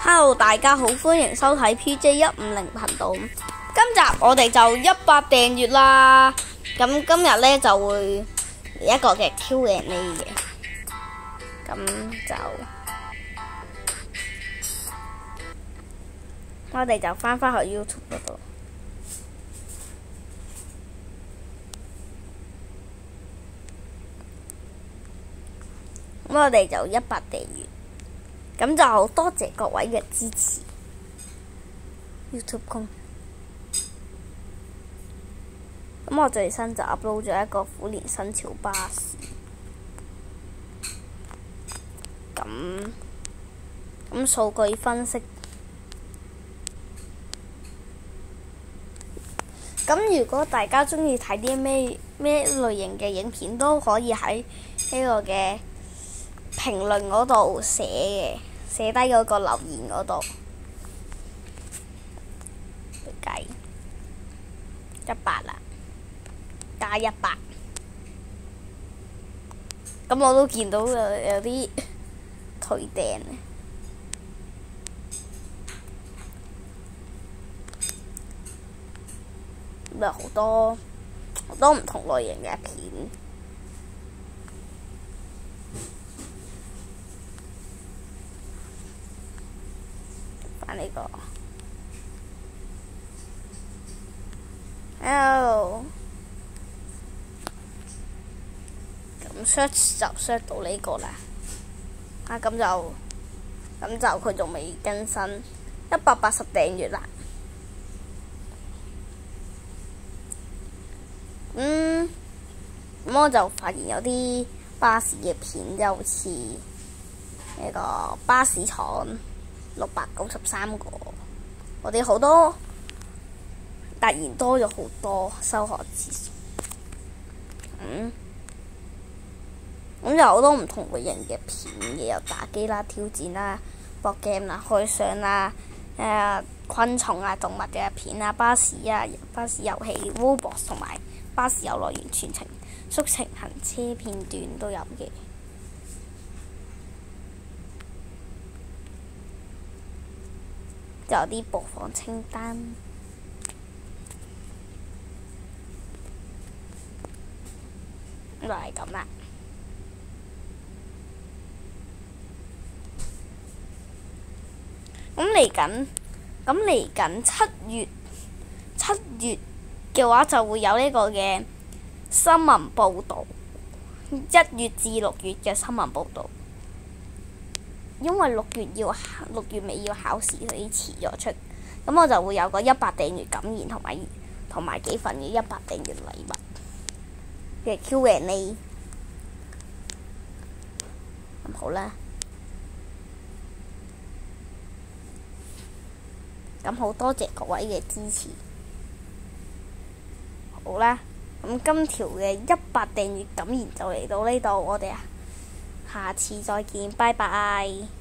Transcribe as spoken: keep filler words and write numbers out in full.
Hello， 大家好，歡迎收睇 P J 一五零頻道。今集我哋就一百訂閱啦。咁今日呢就會一個嘅 Q and A 嘅，咁就我哋就翻返去 YouTube 嗰度。咁我哋就一百訂閱。咁就好多謝各位嘅支持 YouTube 公。咁我最新就 upload 咗一個虎年生肖巴士。咁咁數據分析。咁如果大家鍾意睇啲咩咩類型嘅影片，都可以喺呢個嘅評論嗰度寫嘅。寫低嗰個留言嗰度，計一百啦，加一百。咁我都見到有有啲退訂，咁有好多好多唔同類型嘅片。呢個 ，Hello， 咁 search 就 search 到呢個啦。啊，咁就咁就佢仲未更新，一百八十訂閱啦。嗯，咁我就發現有啲巴士嘅片，就好似呢個巴士廠。六百九十三個，我哋好多突然多咗好多收看次數。嗯，咁有好多唔同類型嘅片嘅，有打機啦、挑戰啦、博 game 啦、開箱啦、誒、呃、昆蟲啊、動物嘅片啊、巴士啊、巴士遊戲、Roblox 同埋巴士遊樂園全程速成行車片段都有嘅。就有啲播放清單，就係咁啦。咁嚟緊，咁嚟緊七月，七月嘅話就會有呢個嘅新聞報導，一月至六月嘅新聞報導。因為六月要六月尾要考試，所以遲咗出。咁我就會有個一百訂閱感言同埋同埋幾份嘅一百訂閱禮物嘅 Q and A。咁好啦。咁好多謝各位嘅支持。好啦，咁今條嘅一百訂閱感言就嚟到呢度，我哋啊〜下次再見，拜拜。